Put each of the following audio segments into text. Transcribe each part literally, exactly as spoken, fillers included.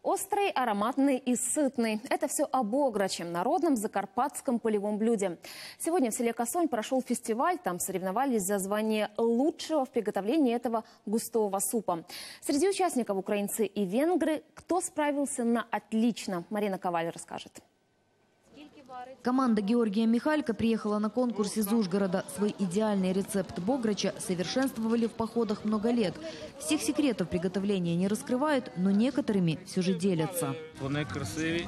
Острый, ароматный и сытный. Это все о бограче, народном закарпатском полевом блюде. Сегодня в селе Косонь прошел фестиваль. Там соревновались за звание лучшего в приготовлении этого густого супа. Среди участников украинцы и венгры. Кто справился на отлично? Марина Коваль расскажет. Команда Георгия Михалька приехала на конкурс из Ужгорода. Свой идеальный рецепт бограча совершенствовали в походах много лет. Всех секретов приготовления не раскрывают, но некоторыми все же делятся. Вони красиві.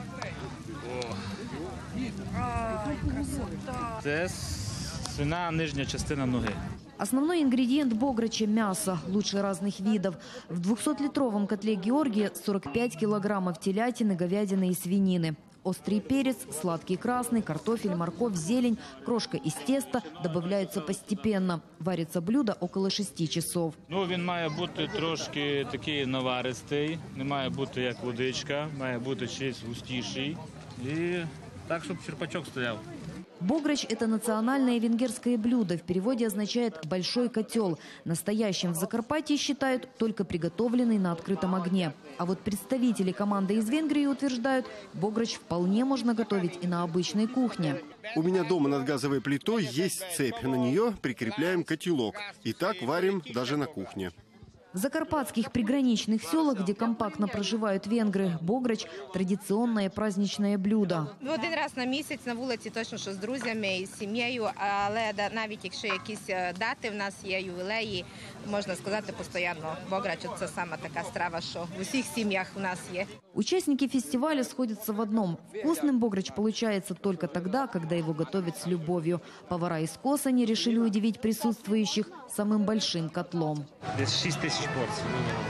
Це свина нижня частина ноги. Основной ингредиент бограча – мясо, лучше разных видов. В двухсотлитровом котле Георгия сорок пять килограммов телятины, говядины и свинины. Острый перец, сладкий красный, картофель, морковь, зелень, крошка из теста добавляются постепенно. Варится блюдо около шести часов. Ну, він має бути трошки такий наваристий, не має бути як водичка, має бути чись густіший. І так, щоб черпачок стояв. Бограч – это национальное венгерское блюдо. В переводе означает «большой котел». Настоящим в Закарпатье считают только приготовленный на открытом огне. А вот представители команды из Венгрии утверждают, бограч вполне можно готовить и на обычной кухне. У меня дома над газовой плитой есть цепь. На нее прикрепляем котелок. И так варим даже на кухне. В закарпатских приграничных селах, где компактно проживают венгры, бограч – традиционное праздничное блюдо. Один раз на місяць на вулиці точно, що з друзями і з сім'єю, але навіть якщо якісь дати в нас є, ювілеї, можна сказати, постійно бограч – це саме така страва, що в усіх сім'ях у нас є. Участники фестиваля сходятся в одном – вкусным бограч получается только тогда, когда его готовят с любовью. Повара из Косони решили удивить присутствующих самым большим котлом. Десь шість тисяч порций.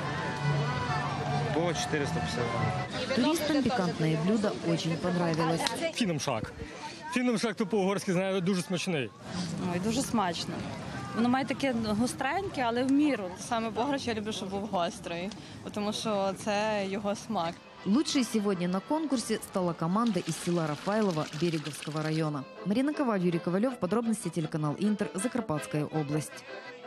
По четыреста пятьдесят грамм. Туристам пикантное блюдо очень понравилось. Фіномшак. Фіномшак то по-угорськи, знаю, дуже смачний. Ой, дуже смачно. Воно має таке гостреньке, але в міру. Саме бограч я люблю, щоб був гострий, тому що це його смак. Лучшей сегодня на конкурсе стала команда из села Рафайлово Береговского района. Марина Коваль, Юрий Ковалев. Подробности телеканал Интер. Закарпатская область.